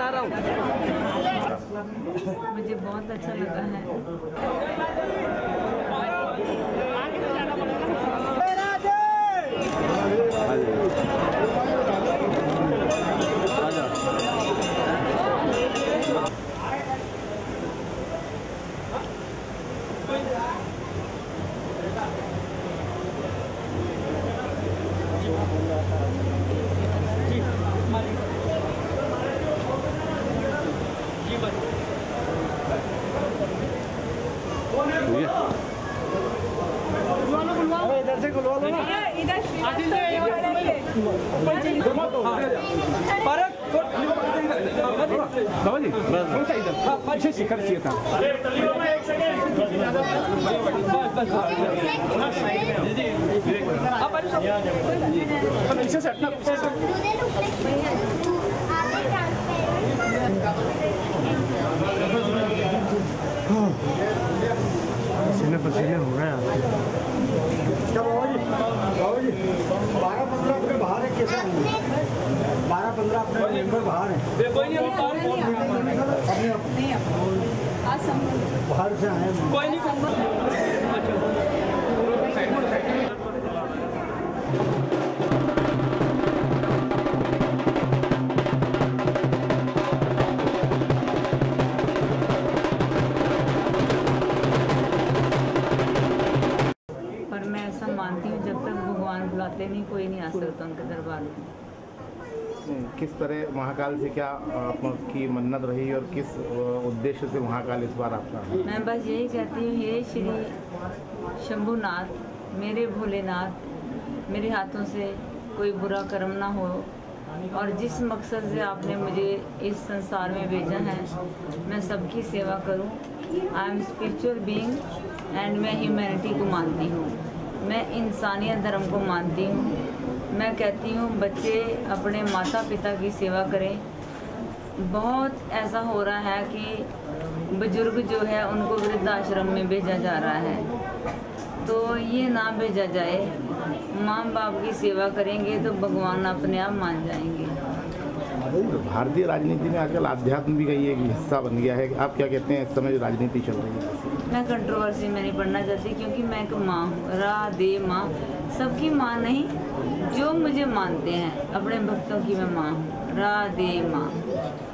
आ रहा हूँ। मुझे बहुत अच्छा लगा है। इधर से खुलवा लो ना। बाबा जी पीछे शिखर चाहिए था। पीछे से हटना। पसीने पसीने हो रहे हैं। क्या बाबा जी 12-15 अपने बाहर है, कैसे 12-15 अपने मेंबर बाहर हैं। कोई नहीं बाहर से आए कोई नहीं। पर मैं ऐसा मानती हूँ जब तक भगवान बुलाते नहीं कोई नहीं आ सकता उनके दरबार में। किस तरह महाकाल से क्या आपकी मन्नत रही और किस उद्देश्य से महाकाल इस बार आपका? मैं बस यही कहती हूँ, हे श्री शंभुनाथ, मेरे भोलेनाथ, मेरे हाथों से कोई बुरा कर्म ना हो और जिस मकसद से आपने मुझे इस संसार में भेजा है मैं सबकी सेवा करूँ। I am spiritual being and मैं ह्यूमैनिटी को मानती हूँ, मैं इंसानियत धर्म को मानती हूँ। मैं कहती हूँ बच्चे अपने माता पिता की सेवा करें। बहुत ऐसा हो रहा है कि बुजुर्ग जो है उनको वृद्धाश्रम में भेजा जा रहा है, तो ये ना भेजा जाए। माँ बाप की सेवा करेंगे तो भगवान अपने आप मान जाएंगे। भारतीय राजनीति में आजकल आध्यात्म भी कई एक हिस्सा बन गया है, आप क्या कहते हैं इस समय जो राजनीति चल रही है? मैं कंट्रोवर्सी में नहीं पढ़ना चाहती क्योंकि मैं एक माँ हूँ, राधे माँ, सबकी माँ नहीं, जो मुझे मानते हैं अपने भक्तों की मैं माँ हूँ, राधे माँ।